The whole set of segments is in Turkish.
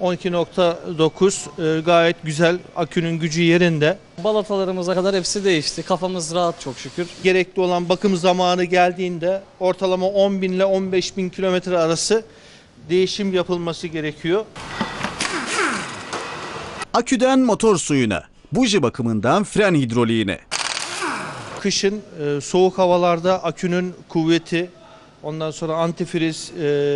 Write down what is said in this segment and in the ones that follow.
12.9 gayet güzel, akünün gücü yerinde. Balatalarımıza kadar hepsi değişti. Kafamız rahat çok şükür. Gerekli olan bakım zamanı geldiğinde ortalama 10.000 ile 15.000 kilometre arası değişim yapılması gerekiyor. Aküden motor suyuna, buji bakımından fren hidroliğine. Kışın soğuk havalarda akünün kuvveti, ondan sonra antifriz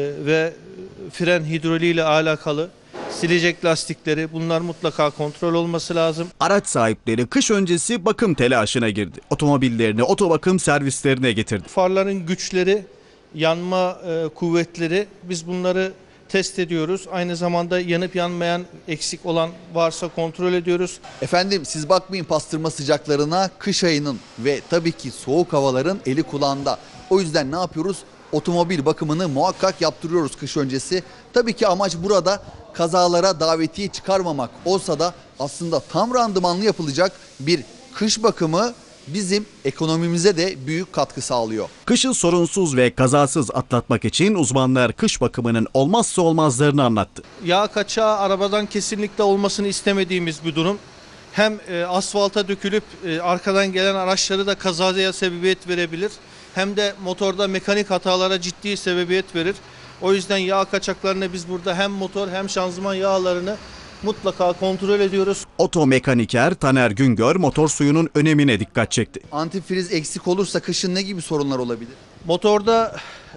ve fren hidroliği ile alakalı silecek lastikleri, bunlar mutlaka kontrol olması lazım. Araç sahipleri kış öncesi bakım telaşına girdi. Otomobillerini otobakım servislerine getirdi. Farların güçleri, yanma kuvvetleri, biz bunları test ediyoruz. Aynı zamanda yanıp yanmayan, eksik olan varsa kontrol ediyoruz. Efendim siz bakmayın pastırma sıcaklarına, kış ayının ve tabii ki soğuk havaların eli kulağında. O yüzden ne yapıyoruz? Otomobil bakımını muhakkak yaptırıyoruz kış öncesi. Tabii ki amaç burada kazalara davetiye çıkarmamak olsa da aslında tam randımanlı yapılacak bir kış bakımı bizim ekonomimize de büyük katkı sağlıyor. Kışı sorunsuz ve kazasız atlatmak için uzmanlar kış bakımının olmazsa olmazlarını anlattı. Yağ kaçağı arabadan kesinlikle olmasını istemediğimiz bir durum. Hem asfalta dökülüp arkadan gelen araçları da kazaya sebebiyet verebilir. Hem de motorda mekanik hatalara ciddi sebebiyet verir. O yüzden yağ kaçaklarını biz burada hem motor hem şanzıman yağlarını mutlaka kontrol ediyoruz. Otomekaniker Taner Güngör motor suyunun önemine dikkat çekti. Antifriz eksik olursa kışın ne gibi sorunlar olabilir? Motorda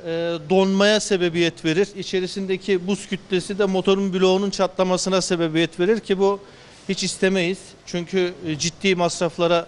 donmaya sebebiyet verir. İçerisindeki buz kütlesi de motorun bloğunun çatlamasına sebebiyet verir ki bu hiç istemeyiz. Çünkü ciddi masraflara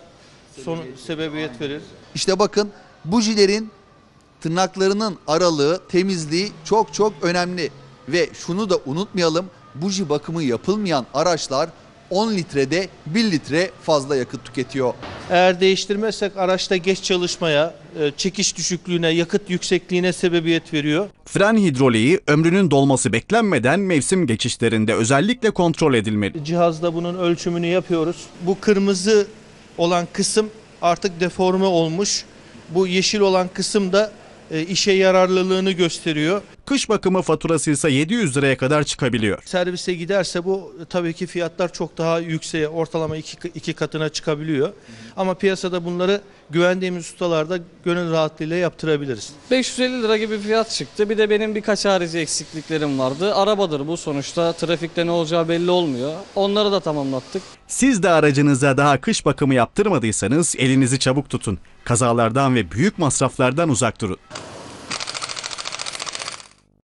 sebebiyet verir. İşte bakın bujilerin tırnaklarının aralığı, temizliği çok önemli. Ve şunu da unutmayalım, buji bakımı yapılmayan araçlar 10 litrede 1 litre fazla yakıt tüketiyor. Eğer değiştirmezsek araçta geç çalışmaya, çekiş düşüklüğüne, yakıt yüksekliğine sebebiyet veriyor. Fren hidroliği ömrünün dolması beklenmeden mevsim geçişlerinde özellikle kontrol edilmeli. Cihazda bunun ölçümünü yapıyoruz. Bu kırmızı olan kısım artık deforme olmuş. Bu yeşil olan kısım da işe yararlılığını gösteriyor. Kış bakımı faturası ise 700 liraya kadar çıkabiliyor. Servise giderse bu tabii ki fiyatlar çok daha yükseğe, ortalama iki katına çıkabiliyor. Ama piyasada bunları güvendiğimiz ustalarda gönül rahatlığıyla yaptırabiliriz. 550 lira gibi fiyat çıktı. Bir de benim birkaç harici eksikliklerim vardı. Arabadır bu sonuçta. Trafikte ne olacağı belli olmuyor. Onları da tamamlattık. Siz de aracınıza daha kış bakımı yaptırmadıysanız elinizi çabuk tutun. Kazalardan ve büyük masraflardan uzak durun.